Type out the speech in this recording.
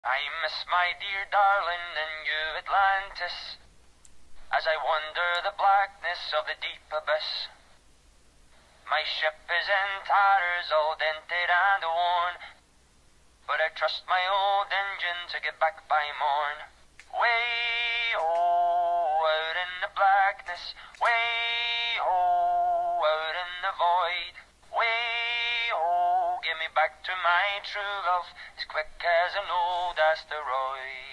I miss my dear darling in New Atlantis, as I wander the blackness of the deep abyss. My ship is in tatters, all dented and worn, but I trust my old engine to get back by morn. Way ho, out in the blackness, way ho, out in the void. Way ho, get me back to my true love, as quick as an old asteroid.